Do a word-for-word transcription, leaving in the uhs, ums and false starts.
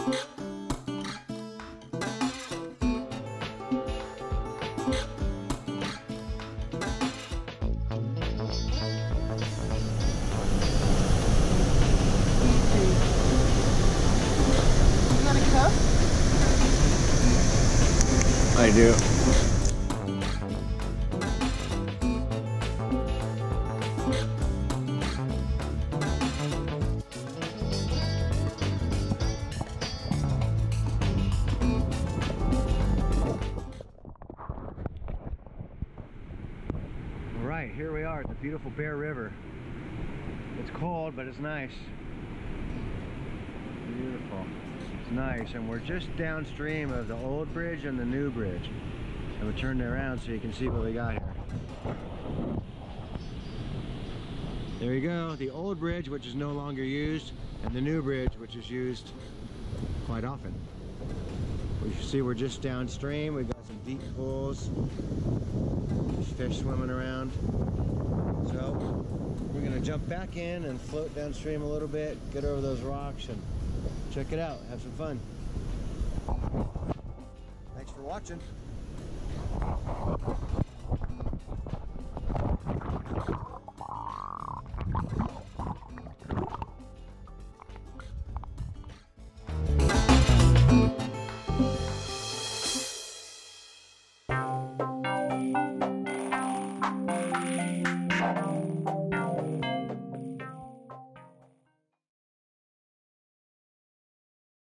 I do. All right, here we are at the beautiful Bear River. It's cold, but it's nice. Beautiful. It's nice, and we're just downstream of the old bridge and the new bridge. And we'll turn it around so you can see what we got here. There you go, the old bridge, which is no longer used, and the new bridge, which is used quite often. We see we're just downstream. We've got some deep pools. There's fish swimming around. So we're gonna jump back in and float downstream a little bit, get over those rocks and check it out, have some fun. Thanks for watching.